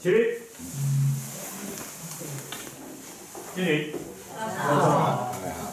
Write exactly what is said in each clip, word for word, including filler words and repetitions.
起立，敬礼。 好。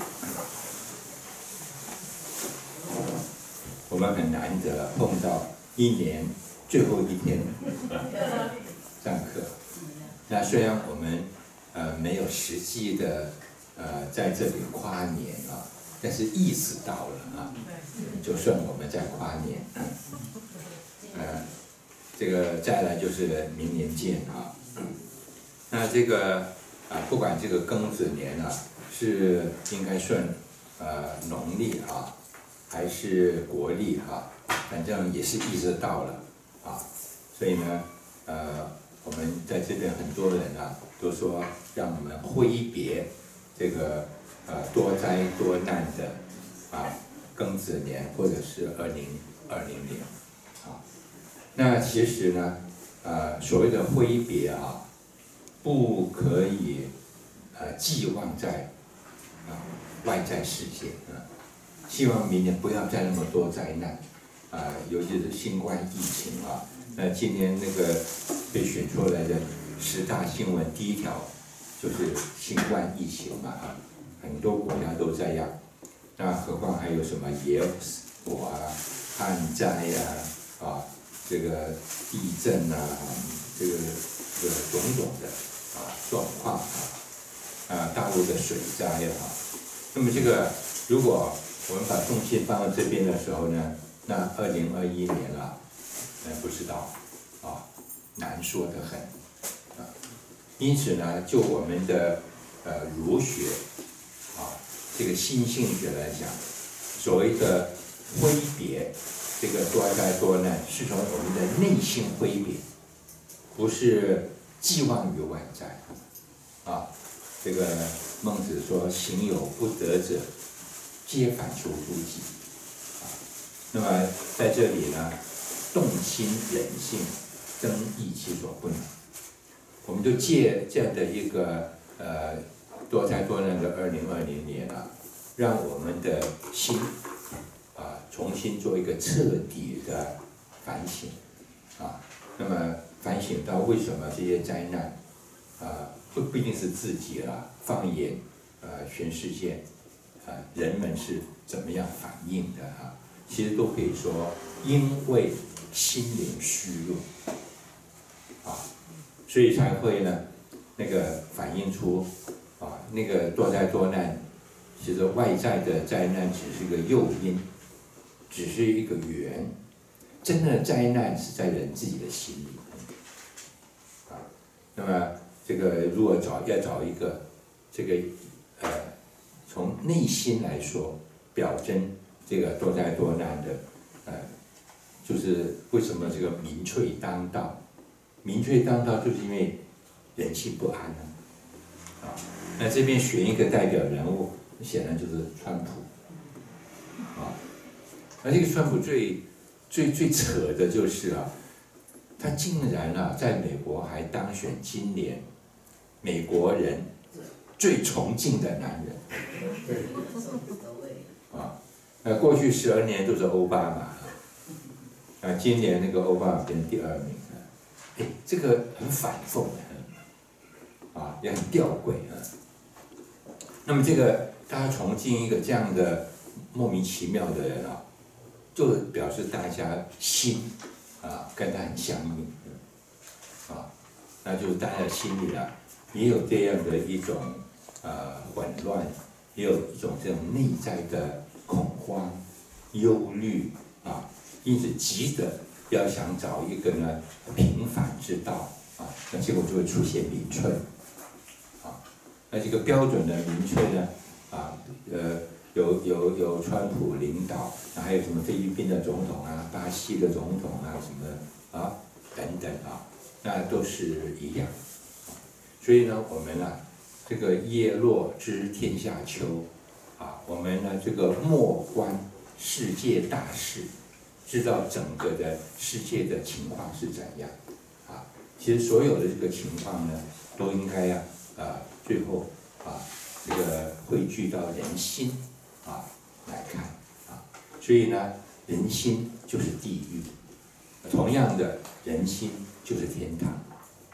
我们很难得碰到一年最后一天上课。那虽然我们呃没有实际的呃在这里跨年啊，但是意识到了啊，就算我们在跨年，呃，这个再来就是明年见啊。那这个啊，不管这个庚子年啊是应该算呃农历啊，还是国历哈、啊，反正也是意识到了啊，所以呢，呃，我们在这边很多人啊都说让我们挥别这个呃多灾多难的啊庚子年或者是二零二零年啊。那其实呢，呃，所谓的挥别啊，不可以呃寄望在啊外在世界啊。希望明年不要再那么多灾难，啊、呃，尤其是新冠疫情啊。那今年那个被选出来的十大新闻第一条就是新冠疫情嘛啊，很多国家都这样，那何况还有什么野火啊、旱灾呀、啊、啊这个地震啊、这个这个种种的啊状况啊，啊大陆的水灾啊，那么这个如果我们把重心放到这边的时候呢，那二零二一年啊，呃，不知道啊，难说得很啊。因此呢，就我们的呃儒学啊，这个心性学来讲，所谓的挥别这个多灾多难，是从我们的内心挥别，不是寄望于外在啊。这个孟子说：“行有不得者，皆反求诸己。”啊，那么在这里呢，动心忍性，增益其所不能。我们就借这样的一个呃多灾多难的二零二零年啊，让我们的心啊重新做一个彻底的反省啊。那么反省到为什么这些灾难啊不不一定是自己啦，放眼呃全世界。啊，人们是怎么样反应的啊？其实都可以说，因为心灵虚弱啊，所以才会呢，那个反映出啊，那个多灾多难，其实外在的灾难只是一个诱因，只是一个缘，真正的灾难是在人自己的心里啊。那么这个如果找要找一个这个呃。从内心来说，表征这个多灾多难的，呃，就是为什么这个民粹当道？民粹当道就是因为人心不安啊。啊，那这边选一个代表人物，显然就是川普。啊，那这个川普最最最扯的就是啊，他竟然啊，在美国还当选今年美国人最崇敬的男人。啊，那过去十二年都是奥巴马，啊，今年那个奥巴马变成第二名了，哎，这个很反讽的，啊，也很吊诡啊。那么这个大家崇敬一个这样的莫名其妙的人啊，就表示大家心啊跟他很相应，啊，那就是大家心里啊也有这样的一种呃混乱。也有一种这种内在的恐慌、忧虑啊，因此急着要想找一个呢平反之道啊，那结果就会出现民粹啊。那这个标准的民粹呢啊，呃，有有有川普领导，还有什么菲律宾的总统啊、巴西的总统啊什么的啊等等啊，那都是一样。所以呢，我们呢、啊。这个叶落知天下秋，啊，我们呢这个默观世界大事，知道整个的世界的情况是怎样，啊，其实所有的这个情况呢，都应该呀，啊，最后啊，这个汇聚到人心啊来看啊，所以呢，人心就是地狱，同样的，人心就是天堂。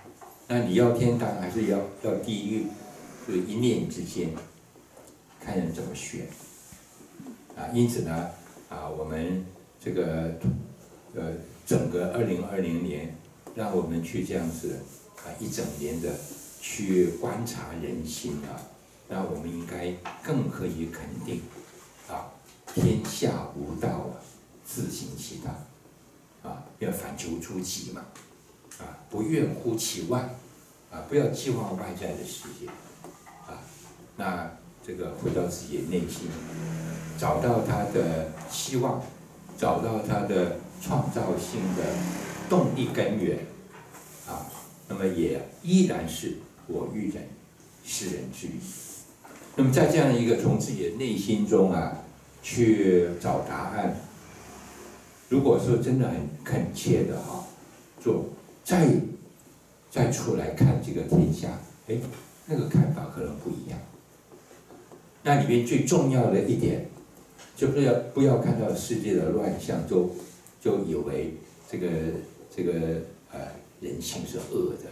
那你要天堂还是要要地狱？这个一念之间，看人怎么选。啊，因此呢，啊，我们这个呃整个二零二零年，让我们去这样子啊一整年的去观察人心啊，那我们应该更可以肯定啊，天下无道啊，自行其道啊，要反求诸己嘛，啊，不怨乎其外啊，不要寄望外在的世界啊，那这个回到自己的内心。找到他的希望，找到他的创造性的动力根源，啊，那么也依然是我欲人，是人之欲。那么在这样一个从自己的内心中啊去找答案，如果说真的很恳切的哈、啊、做，再再出来看这个天下，哎，那个看法可能不一样。那里面最重要的一点。就不要不要看到世界的乱象，就就以为这个这个呃人性是恶的。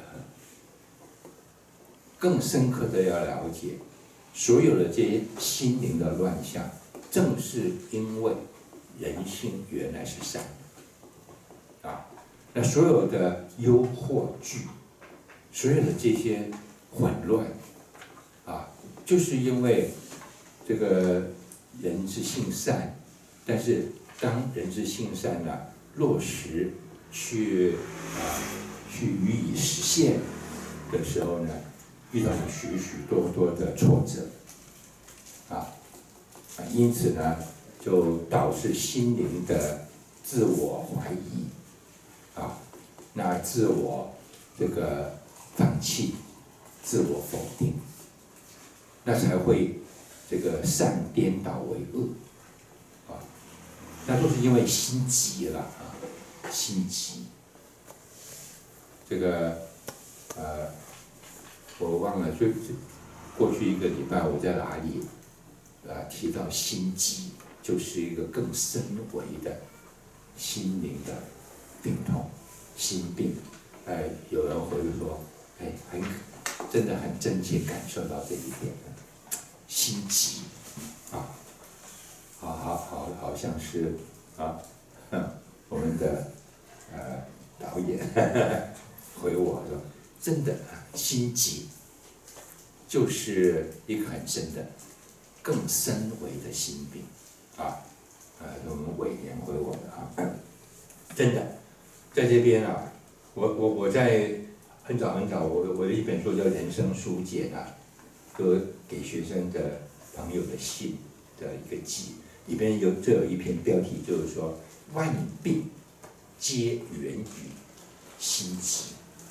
更深刻的要了解，所有的这些心灵的乱象，正是因为人性原来是善的啊。那所有的忧或惧，所有的这些混乱啊，就是因为这个。人之性善，但是当人之性善呢、啊、落实去啊去予以实现的时候呢，遇到了许许多多的挫折，啊啊，因此呢，就导致心灵的自我怀疑，啊，那自我这个放弃、自我否定，那才会。这个善颠倒为恶，啊，那都是因为心急了啊，心急。这个呃，我忘了，就过去一个礼拜我在哪里啊提到心急，就是一个更深微的心灵的病痛，心病。哎，有人回说，哎，很真的很真切感受到这一点。心急，啊，好好好，好像是啊，我们的呃导演回我说，真的啊，心急就是一个很深的、更深微的心病啊，呃，我们伟年回我的啊，真的，在这边啊，我我我在很早很早，我我的一本书叫《人生书简》啊。和给学生的朋友的信的一个集，里边有这有一篇标题，就是说万病皆源于心急，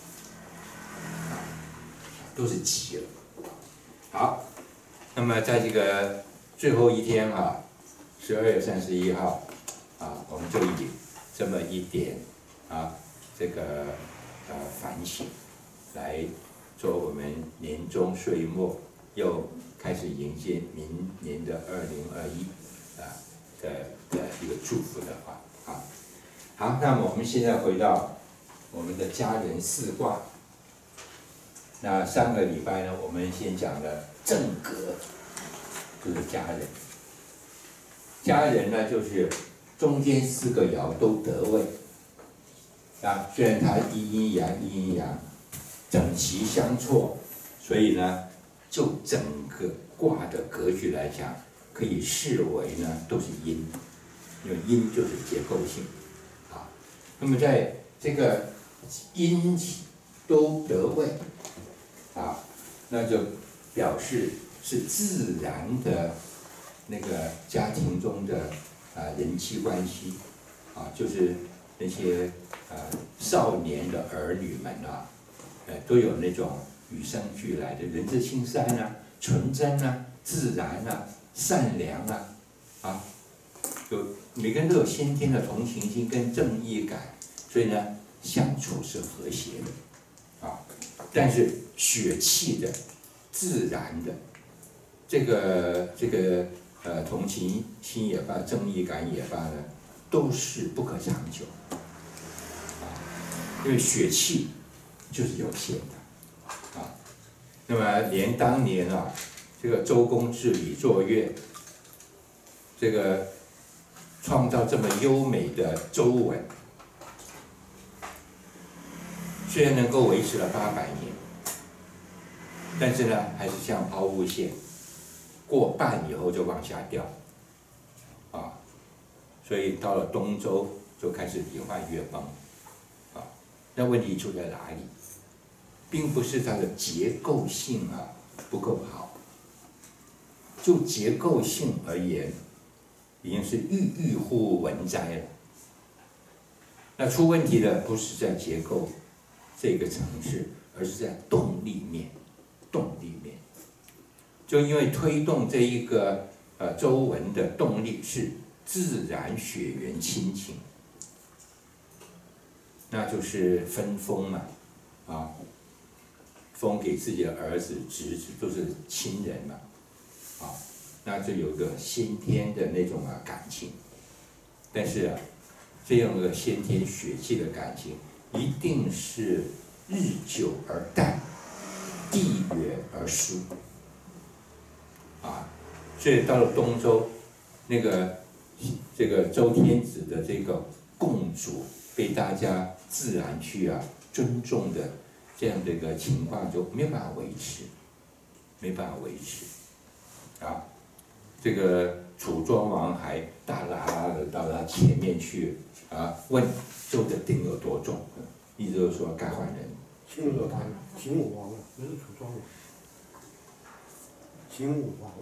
都是急了。好，那么在这个最后一天啊，十二月三十一号啊，我们就以这么一点啊这个呃反省来做我们年终岁末。又开始迎接明年的二零二一啊的的一个祝福的话啊，好，那么我们现在回到我们的家人四卦。那上个礼拜呢，我们先讲了正格，就是家人。家人呢，就是中间四个爻都得位啊，虽然它阴阴阳阴阴阳整齐相错，所以呢。就整个卦的格局来讲，可以视为呢都是阴，因为阴就是结构性，啊，那么在这个阴都得位，啊，那就表示是自然的那个家庭中的啊人际关系，啊，就是那些啊少年的儿女们啊，呃都有那种。与生俱来的人之性善啊，纯真啊，自然啊，善良啊，啊，有每个人都有先天的同情心跟正义感，所以呢，相处是和谐的，啊，但是血气的、自然的，这个这个呃同情心也罢，正义感也罢呢，都是不可长久，啊，因为血气就是有限的。 啊。那么连当年啊，这个周公治理作乐，这个创造这么优美的周文，虽然能够维持了八百年，但是呢，还是像抛物线，过半以后就往下掉，啊，所以到了东周就开始越坏越崩，啊，那问题出在哪里？并不是它的结构性啊不够好，就结构性而言，已经是郁郁乎文哉了。那出问题的不是在结构这个层次，而是在动力面。动力面，就因为推动这一个呃周文的动力是自然血缘亲情，那就是分封嘛，啊，封给自己的儿子、侄子都是亲人嘛，啊，那就有个先天的那种啊感情，但是啊，这样的先天血气的感情，一定是日久而淡。地远而疏，啊，所以到了东周，那个这个周天子的这个共主被大家自然去啊尊重的这样的一个情况就没有办法维持，没办法维持，啊，这个楚庄王还大拉拉的到他前面去啊问周的鼎有多重，意思就是说该换人。 秦武王，秦武王啊，不是楚庄王。秦武王。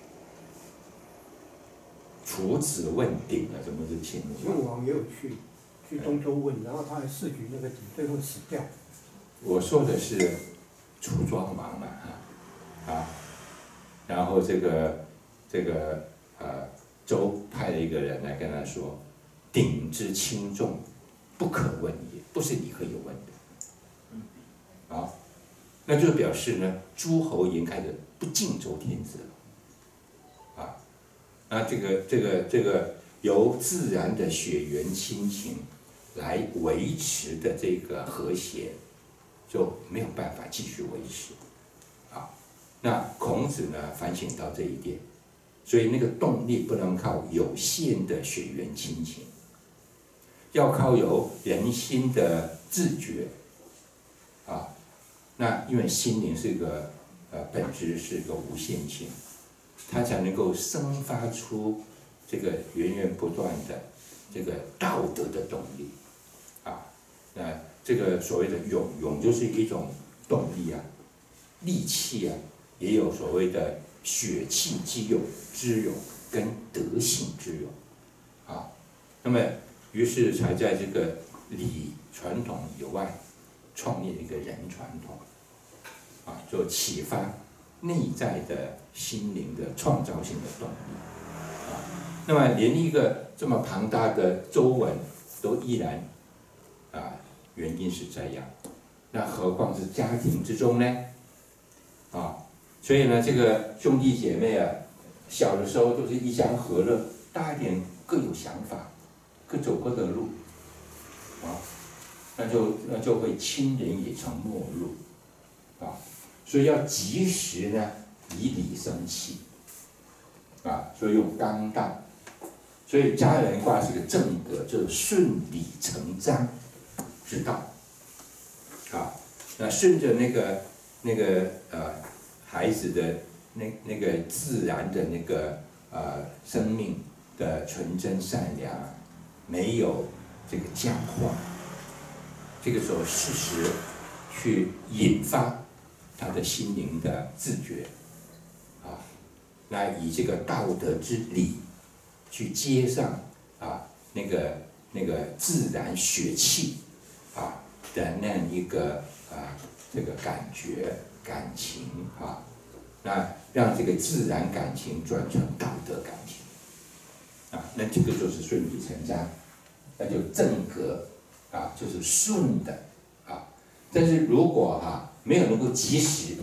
楚子问鼎啊，怎么是秦武？ 秦武王也有去，去东周问，然后他还试举那个鼎，最后死掉。 我说的是楚庄王嘛，啊，啊，然后这个这个呃，周派了一个人来跟他说，鼎之轻重，不可问也，不是你可以问的。啊，那就表示呢，诸侯已经开始不敬周天子了，啊，那这个这个这个由自然的血缘亲情来维持的这个和谐，就没有办法继续维持，啊，那孔子呢反省到这一点，所以那个动力不能靠有限的血缘亲情，要靠有人心的自觉，啊。那因为心灵是个呃本质是个无限性，它才能够生发出这个源源不断的这个道德的动力，啊，那这个所谓的勇，勇就是一种动力啊，力气啊，也有所谓的血气之勇之勇跟德性之勇，啊，那么于是才在这个礼传统以外，创立了一个人传统。啊，就启发内在的心灵的创造性的动力，啊，那么连一个这么庞大的周文都依然，啊，原因是这样，那何况是家庭之中呢？啊，所以呢，这个兄弟姐妹啊，小的时候都是一乡和乐，大一点各有想法，各走各的路，啊，那就那就会亲人也成陌路，啊。所以要及时呢，以礼生气，啊，所以用刚当，所以家人卦是个正格，就是顺理成章之道，啊，那顺着那个那个呃孩子的那那个自然的那个呃生命的纯真善良，没有这个僵化，这个时候适时去引发。他的心灵的自觉，啊，那以这个道德之理去接上啊那个那个自然血气啊的那样一个啊这个感觉感情啊，那让这个自然感情转成道德感情，啊，那这个就是顺理成章，那就正格啊，就是顺的啊，但是如果哈、啊。没有能够及时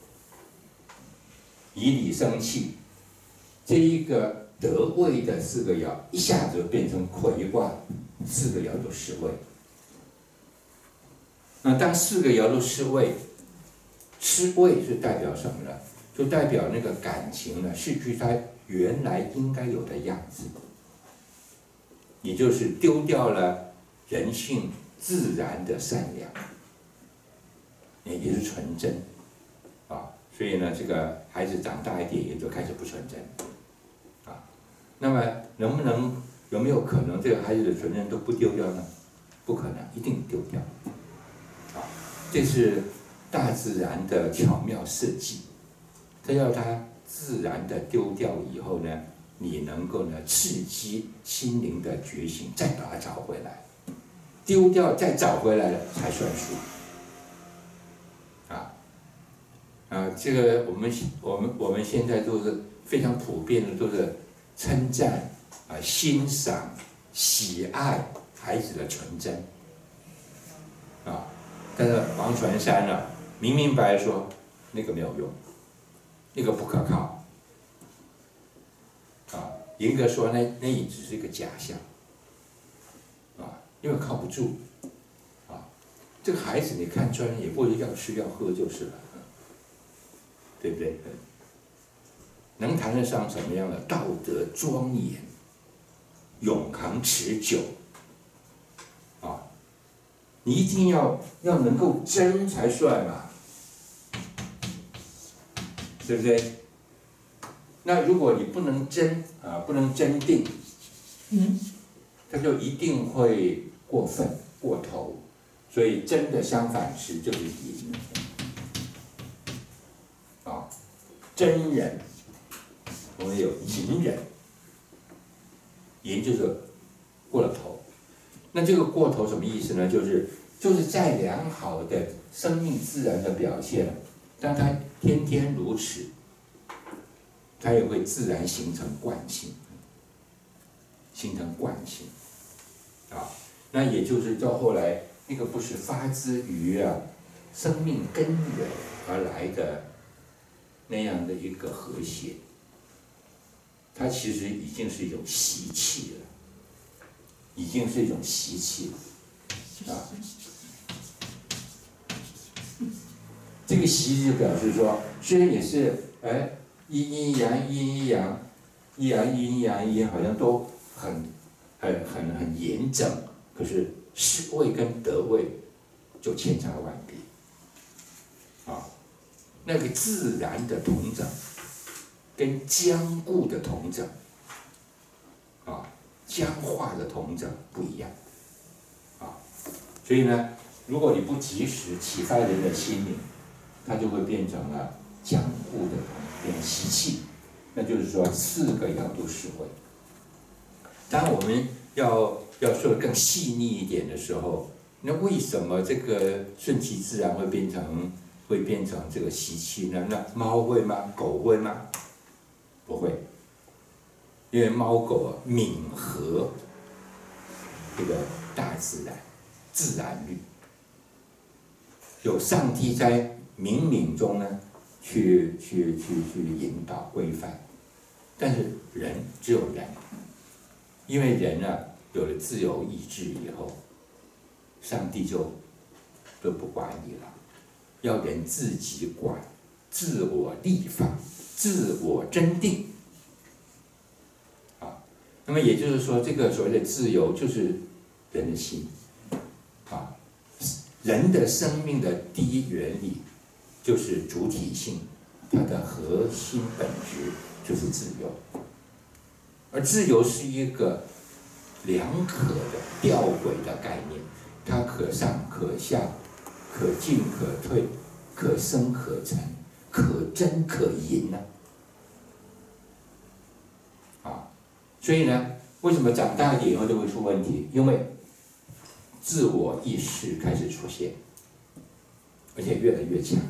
以礼生气，这一个得位的四个爻一下子就变成魁卦，四个爻都失位。那当四个爻都失位， 吃味是代表什么呢？就代表那个感情呢，失去它原来应该有的样子，也就是丢掉了人性自然的善良，也是纯真啊。所以呢，这个孩子长大一点也就开始不纯真啊。那么能不能有没有可能这个孩子的纯真都不丢掉呢？不可能，一定丢掉啊。这是大自然的巧妙设计，它要它自然的丢掉以后呢，你能够呢刺激心灵的觉醒，再把它找回来，丢掉再找回来了才算数。啊啊，这个我们我们我们现在都是非常普遍的，都是称赞啊、欣赏、喜爱孩子的纯真啊。但是王传山呢、啊，明明白白说那个没有用，那个不可靠啊。严格说，那那也只是一个假象啊，因为靠不住啊。这个孩子你看穿了，也不会要吃要喝就是了，对不对？能谈得上什么样的道德庄严、永恒持久啊？你一定要要能够真才算嘛，对不对？那如果你不能真啊，不能真定，嗯，它就一定会过分过头。所以真的相反词就是淫啊，真人，我们有淫人，淫就是过了头。那这个过头什么意思呢？就是就是再良好的生命自然的表现，当它天天如此，它也会自然形成惯性，形成惯性啊。那也就是到后来，那个不是发自于啊生命根源而来的那样的一个和谐，它其实已经是一种习气了。已经是一种习气了啊！这个习气就表示说，虽然也是哎阴阴阳阴阴阳，阴阳阴阳阴好像都很很很很严整，可是失位跟得位就千差万别啊！那个自然的同整跟僵固的同整啊。僵化的同整不一样，啊，所以呢，如果你不及时启发人的心灵，它就会变成了僵固的，变成习气。那就是说，四个要都是会。当然，我们要要说的更细腻一点的时候，那为什么这个顺其自然会变成会变成这个习气呢？那猫会吗？狗会吗？不会。因为猫狗啊敏合这个大自然自然律，有上帝在冥冥中呢去去去去引导规范，但是人只有人，因为人啊有了自由意志以后，上帝就都不管你了，要人自己管，自我立法，自我真定。那么也就是说，这个所谓的自由就是人的心，啊，人的生命的第一原理就是主体性，它的核心本质就是自由，而自由是一个两可的吊诡的概念，它可上可下，可进可退，可生可成，可真可淫呢、啊？啊。所以呢，为什么长大一点以后就会出问题？因为自我意识开始出现，而且越来越强。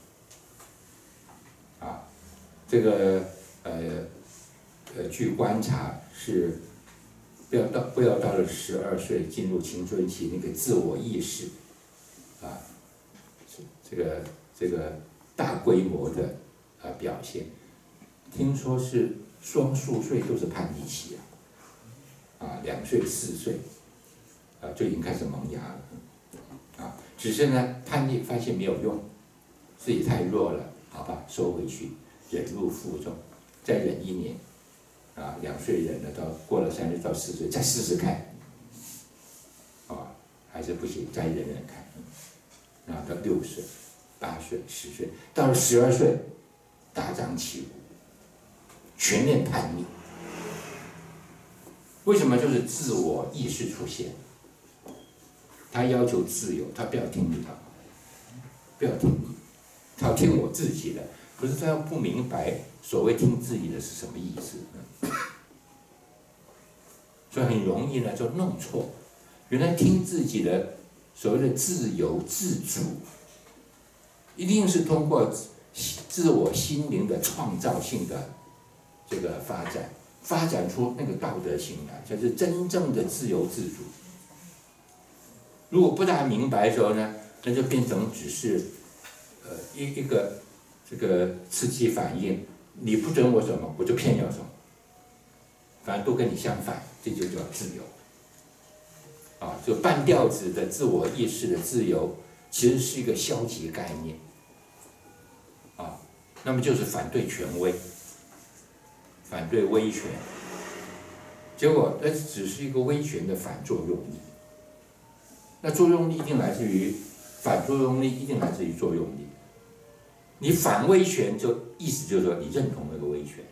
啊，这个呃呃，据观察是，不要到不要到了十二岁进入青春期，那个自我意识，啊，这个这个大规模的啊表现，听说是。双数岁都是叛逆期啊，啊，两岁四岁，啊就已经开始萌芽了，啊，只是呢叛逆发现没有用， 自己太弱了，好吧，收回去，忍辱负重，再忍一年，啊，两岁忍了，到过了三岁到四岁，再试试看，啊，还是不行，再忍忍看，然后到六岁、八岁、十岁，到了十二岁，大张旗鼓，全面叛逆。为什么？就是自我意识出现，他要求自由，他不要听你的，不要听你，他要听我自己的。可是他又不明白所谓听自己的是什么意思，所以很容易呢就弄错。原来听自己的所谓的自由自主，一定是通过自我心灵的创造性的这个发展。发展出那个道德性来，才是真正的自由自主。如果不大明白的时候呢，那就变成只是，呃，一一个这个刺激反应，你不准我什么，我就偏要什么，反正都跟你相反，这就叫自由。啊，就半吊子的自我意识的自由，其实是一个消极概念。啊，那么就是反对权威。反对威权，结果那只是一个威权的反作用力。那作用力一定来自于反作用力，一定来自于作用力。你反威权，就意思就是说你认同那个威权。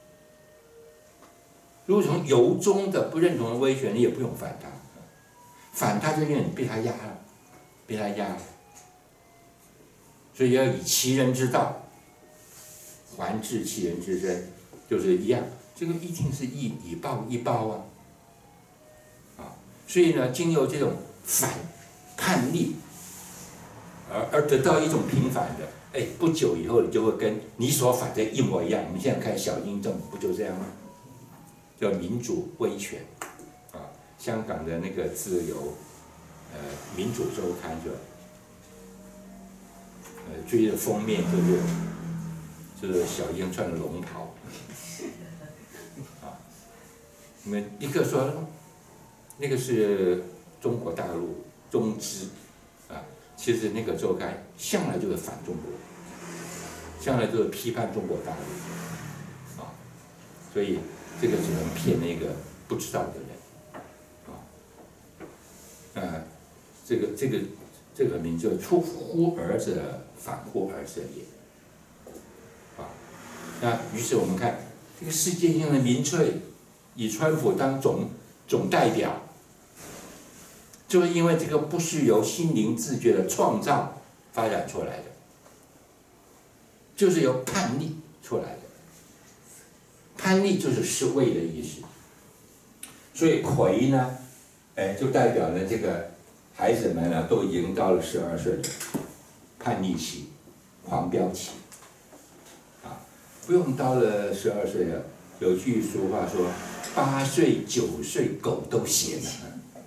如果从由衷的不认同的威权，你也不用反他，反他就因为你被他压了，被他压了。所以要以其人之道，还治其人之身。就是一样，这个一定是以以暴易暴啊，啊，所以呢，经由这种反叛逆，而而得到一种平反的，哎，不久以后你就会跟你所反的一模一样。我们现在看小英政府不就这样吗？叫民主威权，啊，香港的那个自由，呃，民主周刊就，呃，追的封面就是就是小英穿的龙袍。你们立刻说，那个是中国大陆中资，啊，其实那个周刊向来就是反中国，向来就是批判中国大陆，啊，所以这个只能骗那个不知道的人，啊，啊，这个这个这个名字出乎儿者，反乎儿者也，啊，那于是我们看这个世界性的民粹。以川普当总总代表，就是因为这个不是由心灵自觉的创造发展出来的，就是由叛逆出来的。叛逆就是是为的意思，所以魁呢，哎，就代表了这个孩子们呢都已經到了十二歲了，叛逆期、狂飆期，啊，不用到了十二歲了。有句俗话说。八岁九岁狗都嫌了，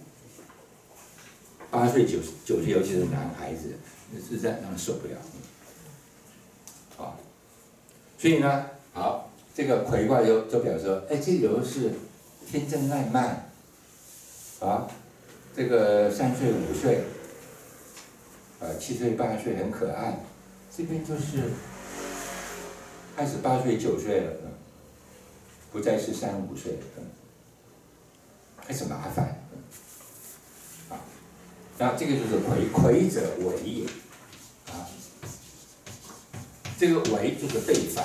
八岁九九岁，尤其是男孩子，实在让人受不了。啊，所以呢，好，这个魁卦就就表示说，哎，这个是天真烂漫，啊，这个三岁五岁，呃，七岁八岁很可爱，这边就是开始八岁九岁了。不再是三五岁，开始麻烦，啊，那这个就是魁，魁者为也，啊，这个为就是背反，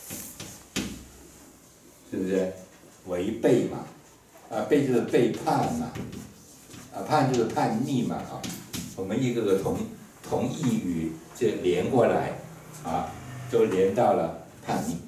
是不是？违背嘛，啊，背就是背叛嘛，啊，叛就是叛逆嘛，啊，我们一个个同同义语这连过来，啊，就连到了叛逆。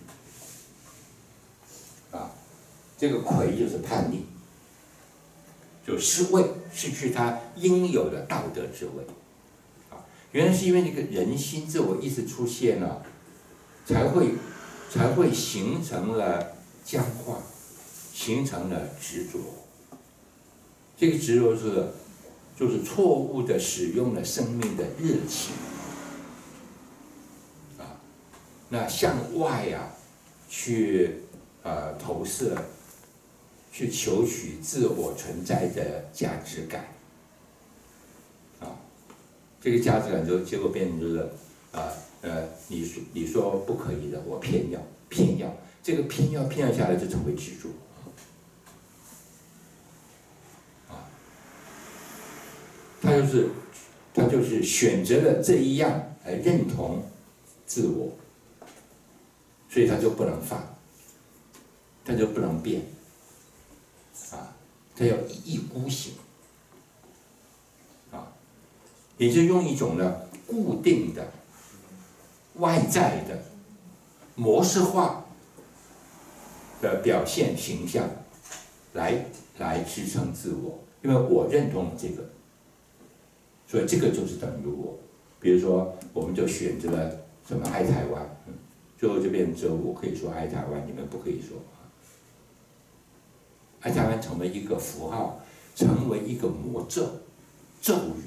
这个魁就是叛逆，就失位，失去他应有的道德之位，啊，原来是因为那个人心自我意识出现了，才会才会形成了僵化，形成了执着。这个执着是就是错误的使用了生命的热情，啊，那向外啊去呃投射。去求取自我存在的价值感，啊，这个价值感就结果变成就是啊呃，你说你说不可以的，我偏要偏要，这个偏要偏要下来就成为执着。啊，他就是他就是选择了这一样来认同自我，所以他就不能放，他就不能变，啊，他要一意孤行，啊，也就用一种呢固定的、外在的、模式化的表现形象来来支撑自我，因为我认同这个，所以这个就是等于我。比如说，我们就选择了什么爱台湾，嗯，最后就变成只有我可以说爱台湾，你们不可以说。爱台湾成为一个符号，成为一个魔咒、咒语。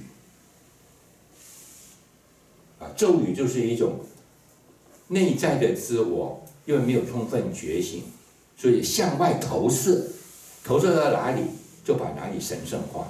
啊，咒语就是一种内在的自我，因为没有充分觉醒，所以向外投射，投射到哪里就把哪里神圣化，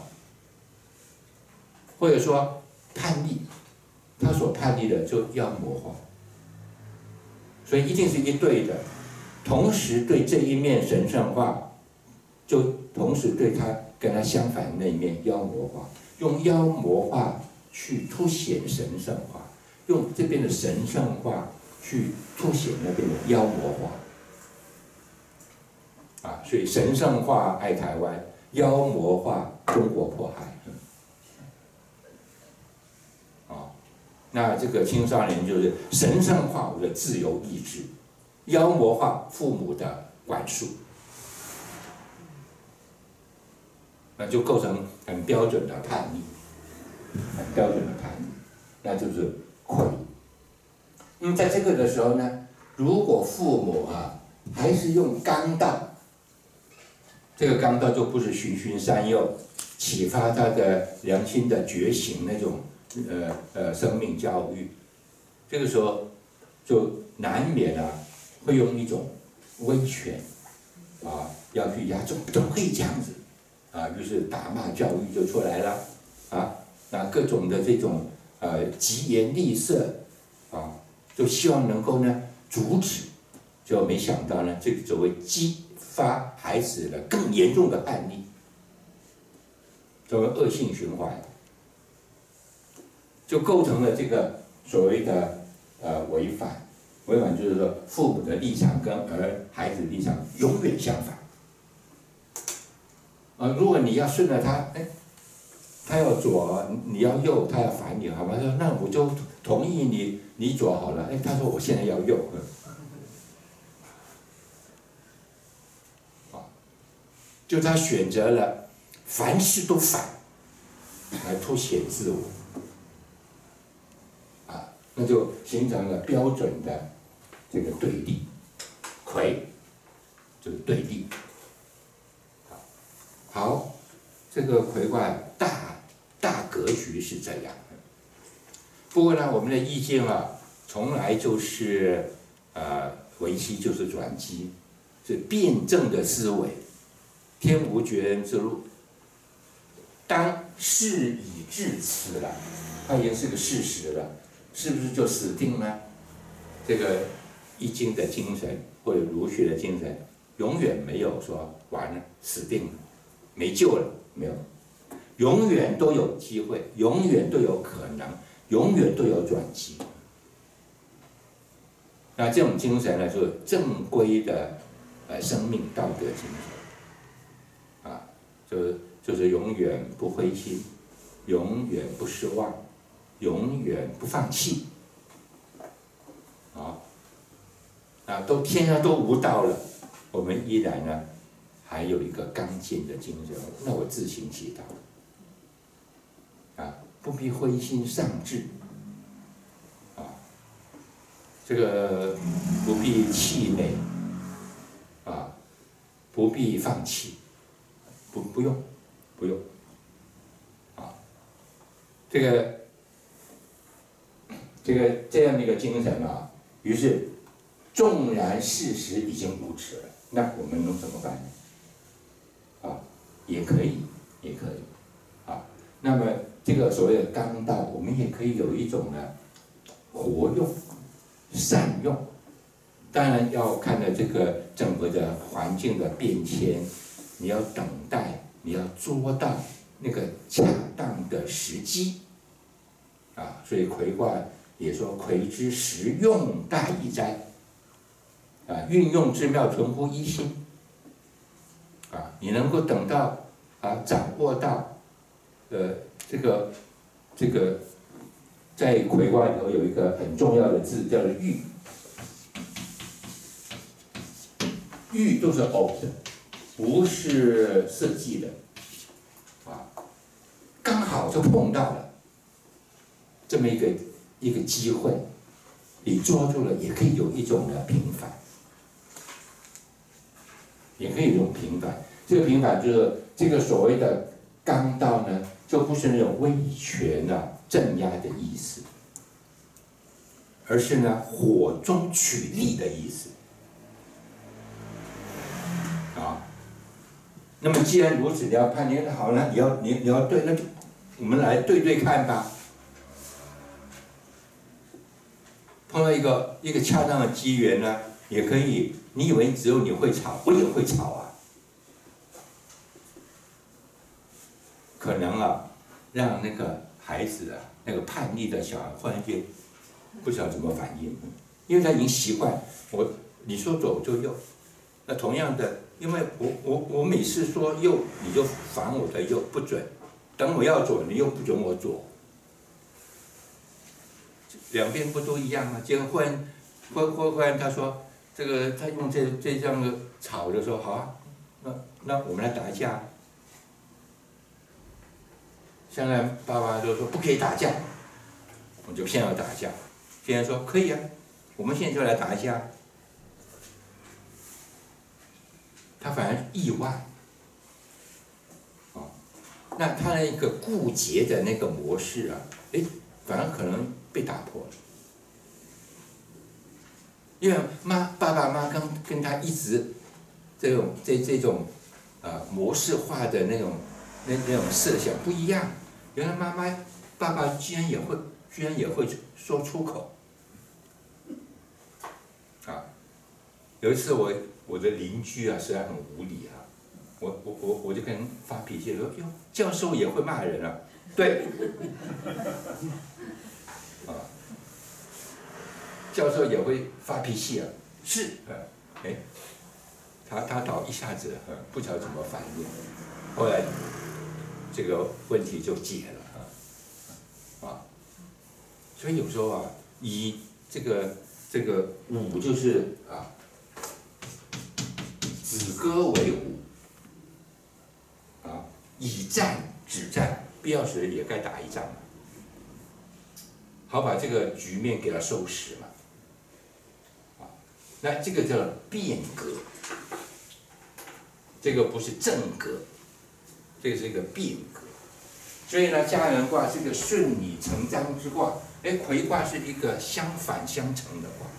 或者说叛逆，他所叛逆的就妖魔化，所以一定是一对的，同时对这一面神圣化，就同时对他跟他相反的那一面妖魔化，用妖魔化去凸显神圣化。用这边的神圣化去凸显那边的妖魔化，啊，所以神圣化爱台湾，妖魔化中国迫害，啊，那这个青少年就是神圣化我的自由意志，妖魔化父母的管束，那就构成很标准的叛逆，很标准的叛逆，那就是。愧。那么在这个的时候呢，如果父母啊还是用刚道，这个刚道就不是循循善诱，启发他的良心的觉醒那种呃呃生命教育，这个时候就难免啊会用一种威权啊要去压怎么怎么可以这样子啊，于是打骂教育就出来了啊，那各种的这种。呃，疾言厉色，啊，就希望能够呢阻止，就没想到呢，这个只会激发孩子的更严重的叛逆，作为恶性循环，就构成了这个所谓的呃违反，违反就是说父母的立场跟儿孩子的立场永远相反，啊、呃，如果你要顺着他，哎。他要左，你要右，他要反你，好吗？他说那我就同意你，你左好了。哎，他说我现在要右，啊，就他选择了凡事都反，来凸显自我，啊，那就形成了标准的这个对立，魁，就是对立。好，这个魁卦大。大格局是这样的，不过呢，我们的易经啊，从来就是呃，为期就是转机，是辩证的思维，天无绝人之路。当事已至此了，它已经是个事实了，是不是就死定了？这个易经的精神或者儒学的精神，永远没有说完了，死定了，没救了，没有。永远都有机会，永远都有可能，永远都有转机。那这种精神呢，就是正规的呃生命道德精神，啊，就是就是永远不灰心，永远不失望，永远不放弃，啊，啊，都天啊都无道了，我们依然呢还有一个刚健的精神，那我自行其道。啊，不必灰心丧志，啊，这个不必气馁，啊，不必放弃，不不用，不用，啊，这个这个这样的一个精神啊，于是纵然事实已经无耻了，那我们能怎么办呢？啊，也可以，也可以，啊，那么。这个所谓的刚道，我们也可以有一种呢活用， 善用。当然要看着这个整个的环境的变迁，你要等待，你要捉到那个恰当的时机，啊，所以葵卦也说葵之时用大以哉，啊，运用之妙存乎一心，啊，你能够等到啊，掌握到，呃，这个这个，在葵卦里头有一个很重要的字叫做遇。遇都是偶的，不是设计的，啊，刚好就碰到了这么一个一个机会，你抓住了，也可以有一种的平反，也可以有一种平反。这个平反就是这个所谓的刚到呢，就不是那种威权啊、镇压的意思，而是呢火中取栗的意思。那么既然如此，你要判定好了，你要你你要对，那就我们来对对看吧。碰到一个一个恰当的机缘呢，也可以。你以为只有你会吵，我也会吵啊。可能啊，让那个孩子啊，那个叛逆的小孩忽然间不知道怎么反应，因为他已经习惯我你说左就右。那同样的。因为我我我每次说右，你就反我的右不准；等我要左，你又不准我左。两边不都一样吗？结果忽然，忽忽忽然他说，这个他用这这样的吵的说好啊，那那我们来打一架。现在爸爸都说不可以打架，我就偏要打架。现在说可以啊，我们现在就来打一架。他反而意外，哦，那他那个固结的那个模式啊，哎，反而可能被打破了，因为妈爸爸妈妈跟跟他一直这种这这种呃模式化的那种那那种设想不一样，原来妈妈爸爸居然也会居然也会说出口，啊，有一次我。我的邻居啊，实在很无理啊，我我我我就跟人发脾气说，哟，教授也会骂人啊，对，啊，教授也会发脾气啊，是，呃，哎，他他倒一下子呃不知道怎么反应，后来这个问题就解了啊，啊，所以有时候啊，以这个这个武就是啊。止戈为武，啊，以战止战，必要时也该打一仗了，好把这个局面给它收拾嘛，啊，那这个叫变革，这个不是正革，这个是一个变革，所以呢，家人卦是一个顺理成章之卦，哎，葵卦是一个相反相成的卦。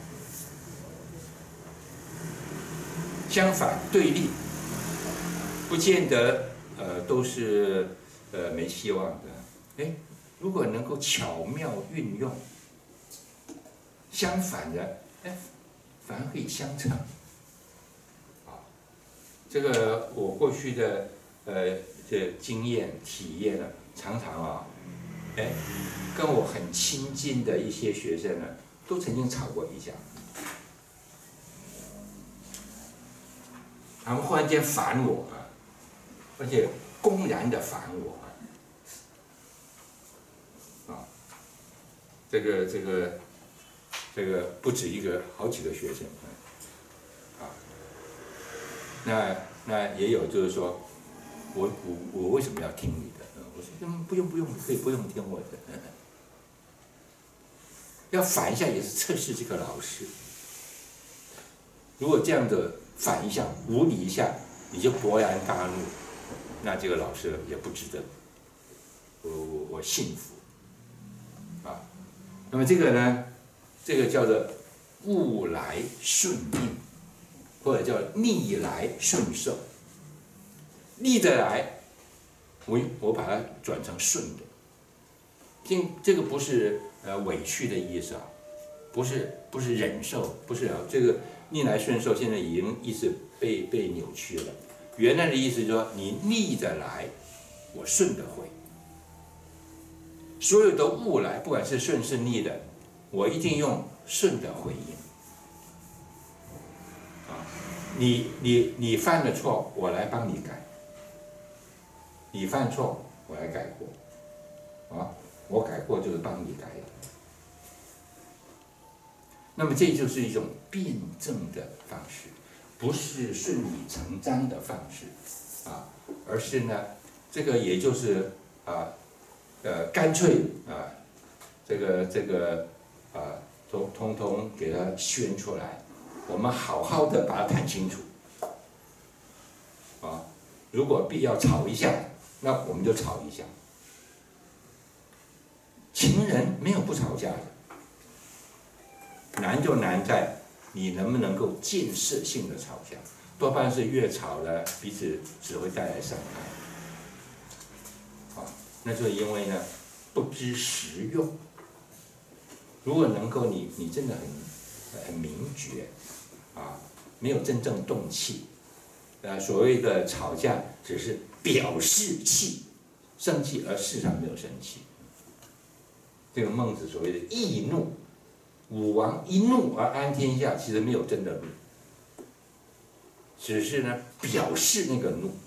相反对立，不见得呃都是呃没希望的。哎，如果能够巧妙运用，相反的，哎，反而可以相成。啊，这个我过去的呃这经验体验呢，常常啊，哎，跟我很亲近的一些学生呢，都曾经吵过一架。他们忽然间烦我啊，而且公然的烦我啊，这个这个这个不止一个，好几个学生啊，那那也有就是说，我我我为什么要听你的？我说嗯不用不用，可以不用听我的，要反一下也是测试这个老师，如果这样的。反一下，无理一下，你就勃然大怒，那这个老师也不值得我我我信服啊。那么这个呢，这个叫做物来顺应，或者叫逆来顺受。逆的来，我我把它转成顺的，这这个不是呃委屈的意思啊， 不是不是忍受，不是啊，这个逆来顺受现在已经意思被被扭曲了。原来的意思就是说，你逆着来，我顺着回。所有的物来，不管是顺是逆的，我一定用顺的回应。啊，你你你犯了错，我来帮你改；你犯错，我来改过。啊，我改过就是帮你改。那么这就是一种辩证的方式，不是顺理成章的方式，啊，而是呢，这个也就是啊。呃，干脆啊，这个这个啊，通通通给它宣出来，我们好好的把它谈清楚。啊，如果必要吵一下，那我们就吵一下。情人没有不吵架的，难就难在你能不能够建设性的吵架，多半是越吵了，彼此只会带来伤害。那就因为呢，不知实用。如果能够你你真的很很明觉，啊，没有真正动气，呃，所谓的吵架只是表示气，生气而事实上没有生气。这个孟子所谓的易怒，武王一怒而安天下，其实没有真的怒，只是呢表示那个怒。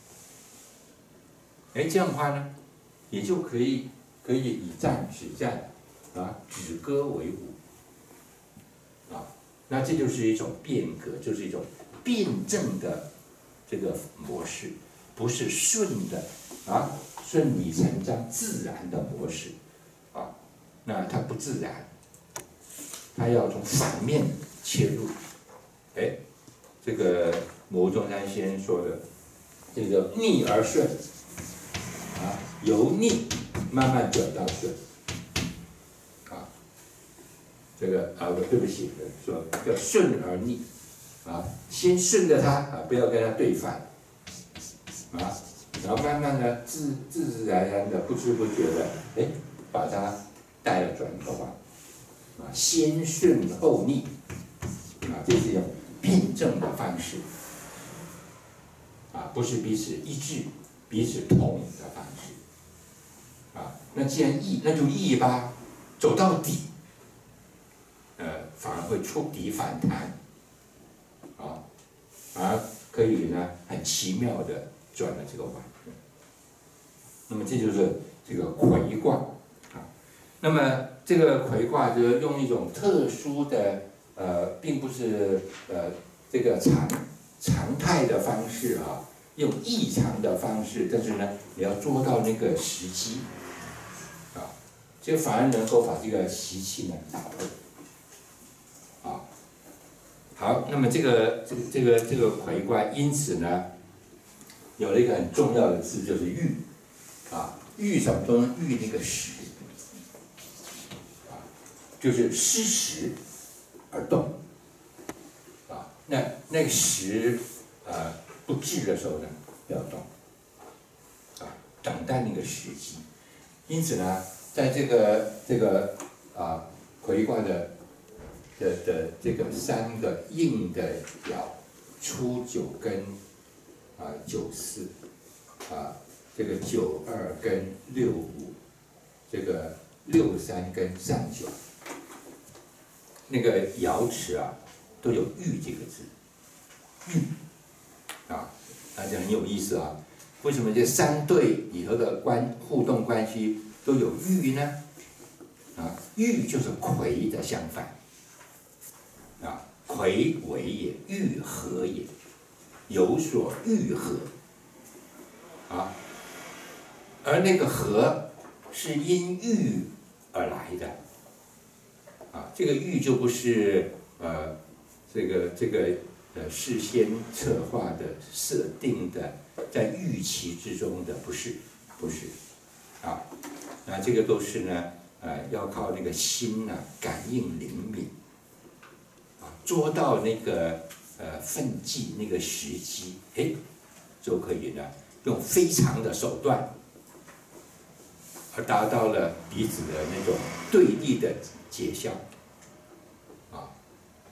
哎，这样的话呢？也就可以可以以战止战，啊，止戈为武，啊，那这就是一种变革，就是一种辩证的这个模式，不是顺的啊，顺理成章自然的模式，啊，那它不自然，它要从反面切入，哎，这个牟宗三先生说的，这个逆而顺。啊，由逆慢慢转到顺，啊，这个啊，我对不起，说叫顺而逆，啊，先顺着他啊，不要跟他对反，啊，然后慢慢的自自自然然的不知不觉的，哎，把他带了转头啊，啊，先顺后逆，啊，这是一种辩证的方式，啊，不是彼此一致。彼此同的方式，啊，那既然义，那就义吧，走到底，呃，反而会触底反弹，啊，反而可以呢很奇妙的转了这个弯。那么这就是这个魁卦啊。那么这个魁卦就是用一种特殊的呃，并不是呃这个常常态的方式啊。用异常的方式，但是呢，你要捉到那个时机，啊，就反而能够把这个习气呢打破，啊，好，那么这个这个这个这个魁卦，因此呢，有了一个很重要的字，就是遇，啊，遇什么东西？遇那个时，啊，就是失时而动，啊，那那个时，呃。不治的时候呢，不要动，啊，等待那个时机。因此呢，在这个这个啊魁卦的的的这个三个应的爻，初九跟啊九四啊这个九二跟六五，这个六三跟上九，那个爻辞啊都有遇这个字，遇。啊，大家很有意思啊！为什么这三对里头的关互动关系都有遇呢？啊，遇就是魁的相反，啊，魁为也，遇合也，有所欲合，啊，而那个合是因遇而来的，啊，这个遇就不是呃，这个这个。呃，事先策划的、设定的，在预期之中的，不是，不是，啊，那这个都是呢，呃，要靠那个心呢、啊，感应灵敏，啊，捉到那个呃分际那个时机，哎，就可以呢，用非常的手段，而达到了彼此的那种对立的结效，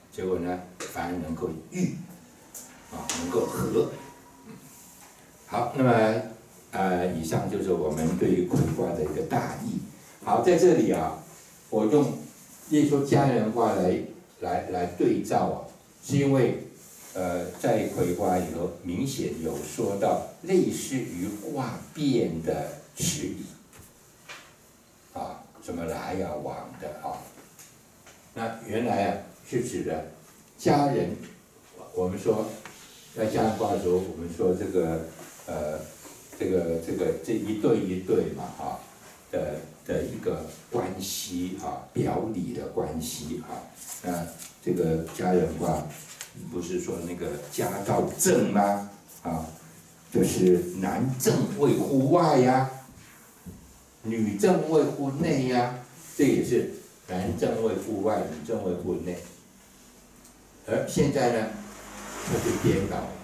结果呢，反而能够愈，啊，能够和。好，那么呃，以上就是我们对于葵卦的一个大意。好，在这里啊，我用例如说家人卦来来来对照啊，是因为呃，在葵卦里头明显有说到类似于卦变的词语啊，什么来呀、往的啊，那原来啊是指的家人。我们说在家人卦的时候，我们说这个呃，这个这个这一对一对嘛啊的的一个关系啊，表里的关系啊，那这个家人卦不是说那个家道正吗？啊，就是男正位乎外呀，女正位乎内呀，这也是男正位乎外，女正位乎内。而现在呢，它就颠倒了，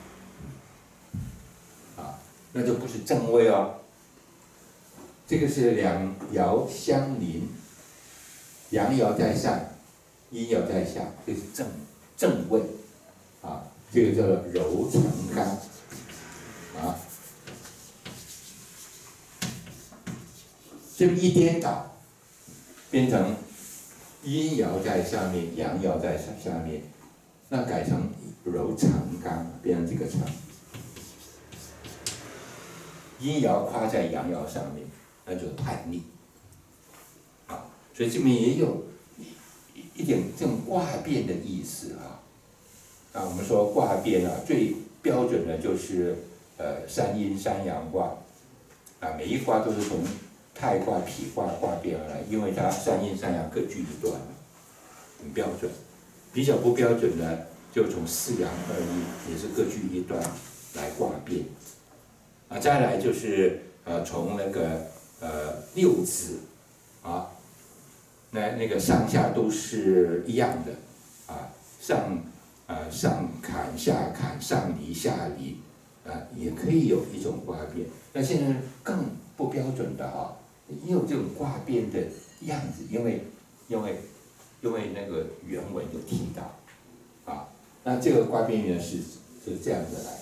啊，那就不是正位哦。这个是两爻相邻，阳爻在上，阴爻在下，这是正正位，啊，这个叫做柔成刚，啊，这么一颠倒，变成阴爻在上面，阳爻在下面，那改成柔成刚，变成这个成。阴爻跨在阳爻上面，那就是叛逆。啊，所以这边也有一一点这种卦变的意思啊。啊，我们说卦变啊，最标准的就是呃三阴三阳卦，啊，每一卦都是从太卦、否卦卦变而来，因为它三阴三阳各据一端，很标准。比较不标准的，就从四阳二阴也是各据一端来卦变。啊，再来就是呃从那个呃六子啊，那那个上下都是一样的啊，上呃上坎下坎，上离下离啊，也可以有一种卦变。那现在更不标准的哈、啊，也有这种卦变的样子，因为因为因为那个原文有提到啊，那这个卦变呢是是这样子来。